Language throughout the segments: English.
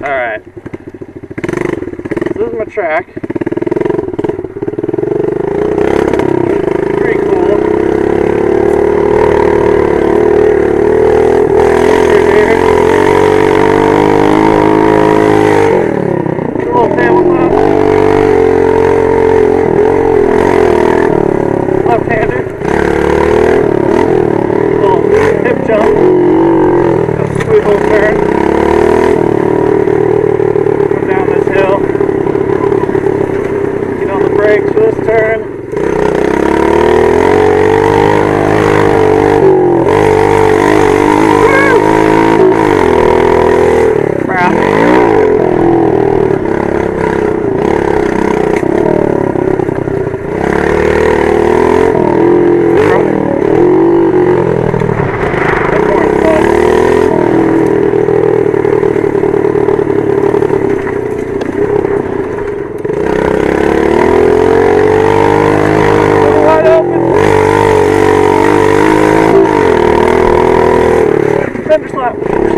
Alright. This is my track. Pretty cool. A little tabletop. Left-hander. Little hip jump. A sweet little turn. Come down this hill. Get on the brakes for this turn. Fender slap.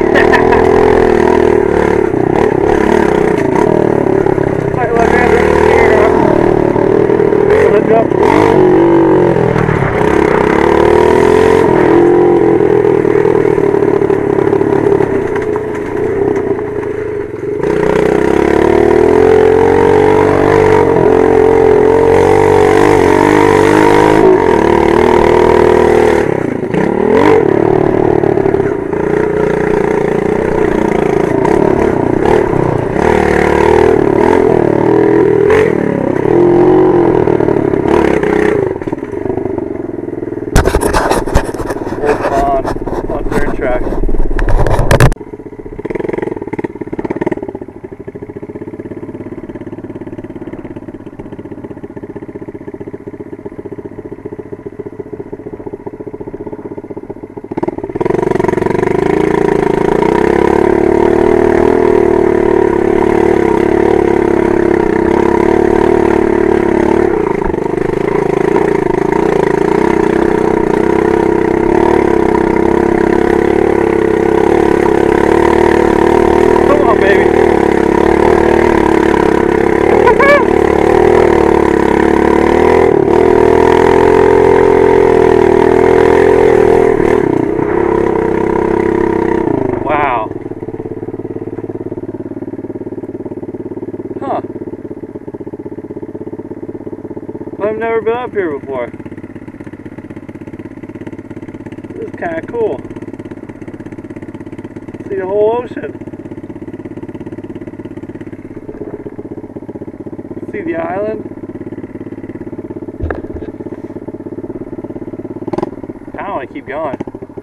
Tight left-hander. Let go. On dirt track. Wow. Huh. I've never been up here before. This is kind of cool. See the whole ocean. See the island. I want to keep going.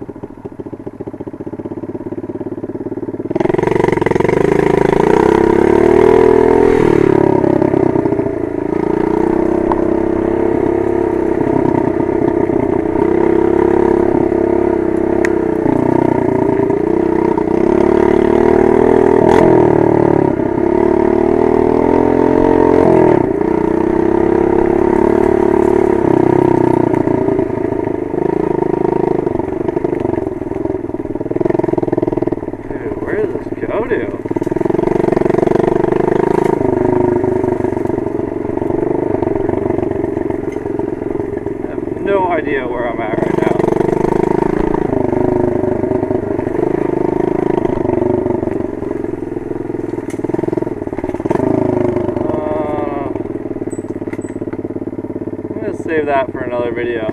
Go to. I have no idea where I'm at right now. I'm gonna save that for another video.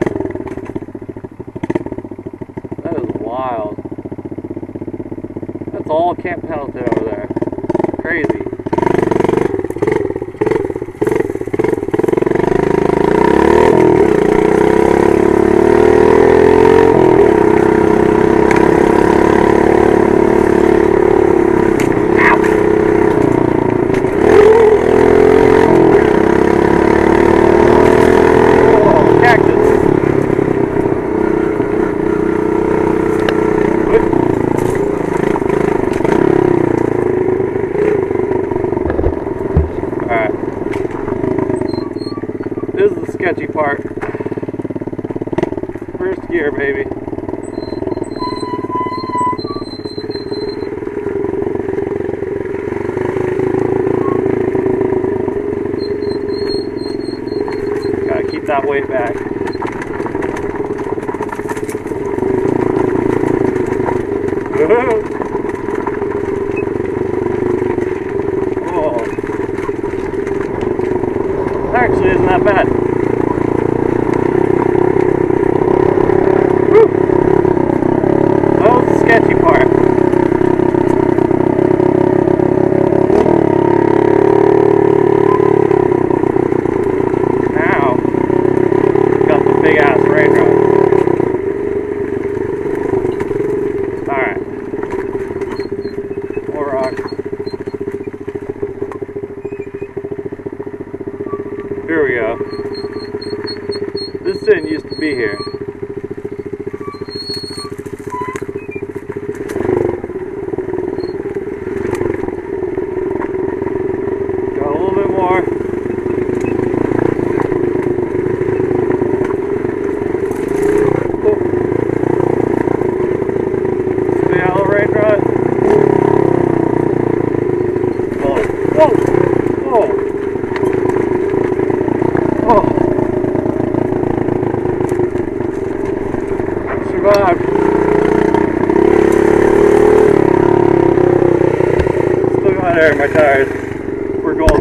That is wild. That's all Camp Pendleton over there. Crazy. Oh, cactus. This is the sketchy part. First gear, baby. way back. Oh. Actually, isn't that bad. Whew. That was the sketchy part. Now, got the big ass rain rod. Alright. More rock. Here we go. This didn't used to be here. Got a little bit more. Oh. Stay out of the rain rod. Oh. Whoa! Whoa! Oh. Survived. Still got air in my tires. We're golden.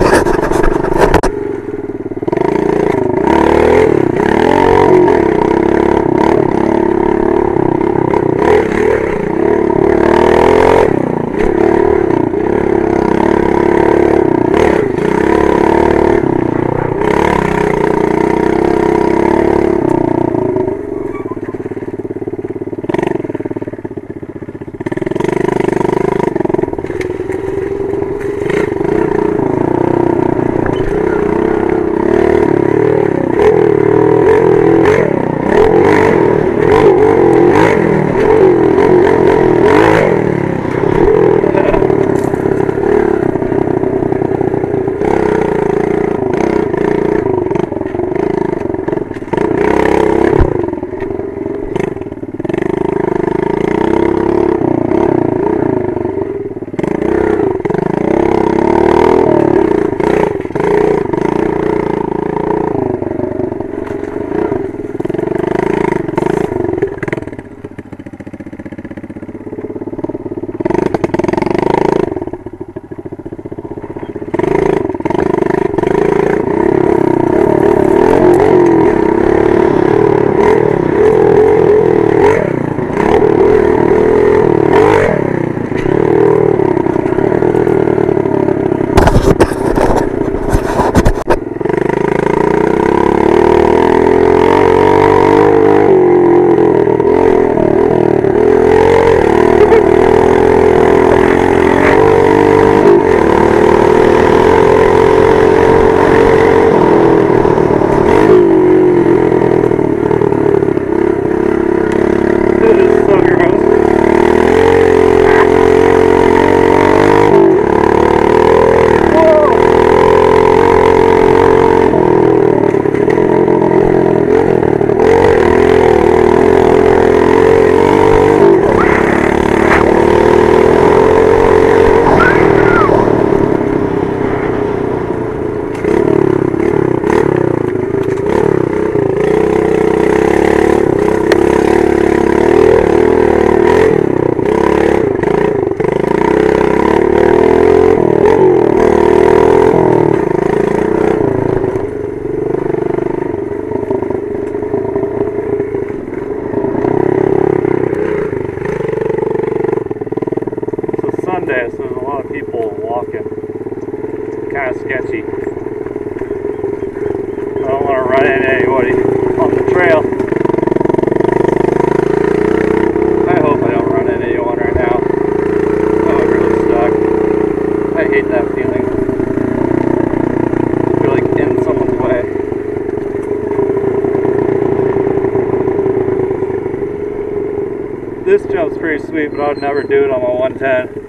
Sunday, so there's a lot of people walking. Kind of sketchy. I don't want to run into anybody on the trail. I hope I don't run into anyone right now. That would really suck. I hate that feeling. I feel like in someone's way. This jump's pretty sweet, but I would never do it on my 110.